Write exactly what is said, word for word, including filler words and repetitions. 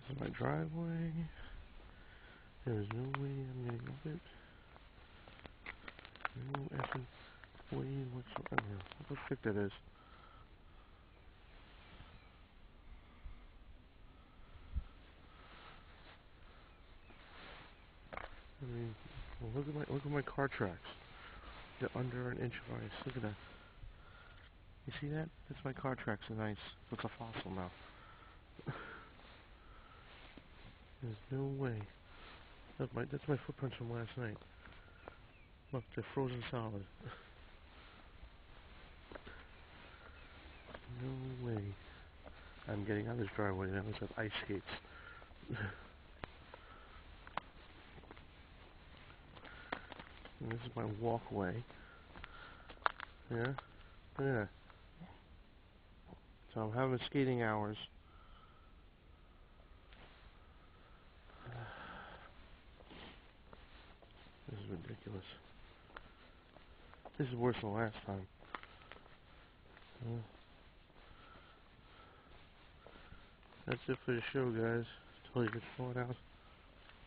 This is my driveway. There is no way I'm getting up it. No effing way whatsoever. What the frick that is? I mean, well, look at my look at my car tracks. They're under an inch of ice. Look at that. You see that? That's my car tracks in ice. It's a fossil now. There's no way. Look, my, that's my footprints from last night. Look, they're frozen solid. No way. I'm getting out of this driveway now. It's got ice skates. And this is my walkway. Yeah? Look at that. So I'm having skating hours. This is ridiculous. This is worse than last time. Yeah. That's it for the show, guys. Told you it's falling out.